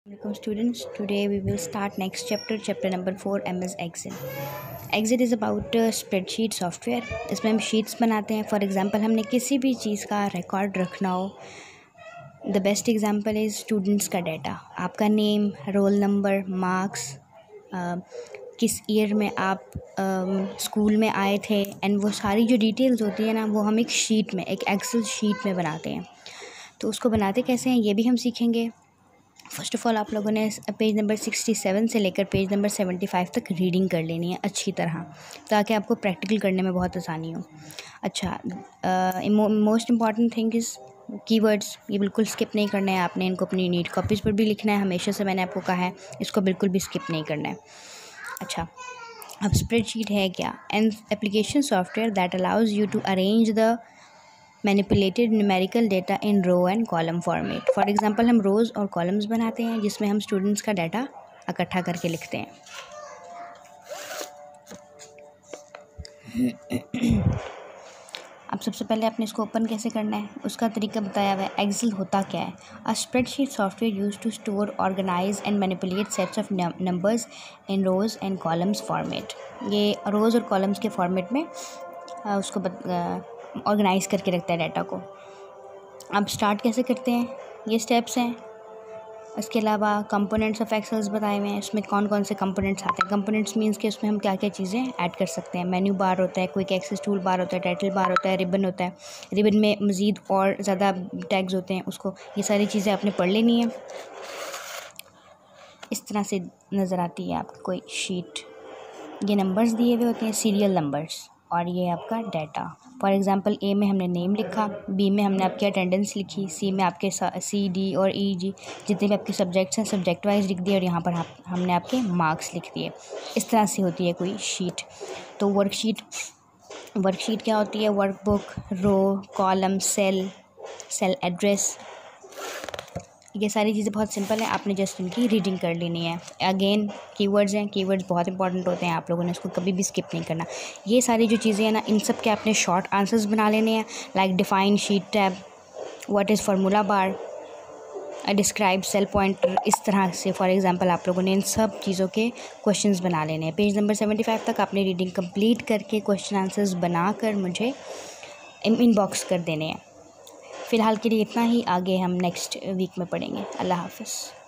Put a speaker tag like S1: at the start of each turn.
S1: Welcome students. Today we will start next chapter number 4 MS Excel. Excel is about spreadsheet software. इसमें हम sheets बनाते हैं. For example हमने किसी भी चीज़ का रिकॉर्ड रखना हो. The best example is students का डाटा. आपका नेम, रोल नंबर, मार्क्स, किस ईयर में आप स्कूल में आए थे, एंड वो सारी जो डिटेल्स होती है ना, वो हम एक शीट में, एक एक्सेल शीट में बनाते हैं. तो उसको बनाते कैसे हैं ये भी हम सीखेंगे. फ़र्स्ट ऑफ़ ऑल आप लोगों ने पेज नंबर 67 से लेकर पेज नंबर 75 तक रीडिंग कर लेनी है अच्छी तरह, ताकि आपको प्रैक्टिकल करने में बहुत आसानी हो. अच्छा, most important thing is keywords. ये बिल्कुल स्किप नहीं करना है आपने. इनको अपनी नीट कॉपीज़ पर भी लिखना है. हमेशा से मैंने आपको कहा है, इसको बिल्कुल भी स्किप नहीं करना है. अच्छा, अब स्प्रेडशीट है क्या? An application software that allows you to arrange the manipulated numerical data in row and column format. For example हम रोज़ और कॉलम्स बनाते हैं जिसमें हम स्टूडेंट्स का डाटा इकट्ठा करके लिखते हैं. अब सबसे पहले आपने इसको ओपन कैसे करना है उसका तरीका बताया हुआ है. एक्सेल होता क्या है? A spreadsheet software use to store, organise and manipulate sets of numbers in rows and columns format. ये रोज़ और कॉलम्स के फॉर्मेट में उसको ऑर्गेनाइज करके रखता है डाटा को. अब स्टार्ट कैसे करते हैं, ये स्टेप्स हैं. इसके अलावा कंपोनेंट्स ऑफ एक्सेल्स बताए हुए हैं. उसमें कौन कौन से कंपोनेंट्स आते हैं. कंपोनेंट्स मींस कि उसमें हम क्या क्या चीज़ें ऐड कर सकते हैं. मेन्यू बार होता है, क्विक एक्सेस टूल बार होता है, टाइटल बार होता है, रिबन होता है. रिबन में मज़ीद और ज़्यादा टैग्स होते हैं. उसको ये सारी चीज़ें आपने पढ़ लेनी है. इस तरह से नज़र आती है आपकी कोई शीट. ये नंबर्स दिए हुए होते हैं, सीरियल नंबर्स, और ये आपका डाटा. फॉर एग्ज़ाम्पल ए में हमने नेम लिखा, बी में हमने आपकी अटेंडेंस लिखी, सी में आपके सी, डी और ई, जी जितने भी आपके सब्जेक्ट्स हैं सब्जेक्ट वाइज लिख दिए, और यहाँ पर हमने आपके मार्क्स लिख दिए. इस तरह से होती है कोई शीट. तो वर्कशीट क्या होती है? Workbook, row, column, cell address. ये सारी चीज़ें बहुत सिंपल है. आपने जस्ट इनकी रीडिंग कर लेनी है. अगेन कीवर्ड्स हैं. कीवर्ड्स बहुत इंपॉर्टेंट होते हैं. आप लोगों ने इसको कभी भी स्किप नहीं करना. ये सारी जो चीज़ें हैं ना, इन सब के आपने शॉर्ट आंसर्स बना लेने हैं. Like define sheet tab, what is formula bar, describe cell pointer. इस तरह से फॉर एग्जांपल आप लोगों ने इन सब चीज़ों के क्वेश्चंस बना लेने हैं. पेज नंबर 75 तक आपने रीडिंग कंप्लीट करके क्वेश्चन आंसर्स बनाकर मुझे इनबॉक्स कर देने हैं. फ़िलहाल के लिए इतना ही. आगे हम नेक्स्ट वीक में पढ़ेंगे. अल्लाह हाफ़िज़.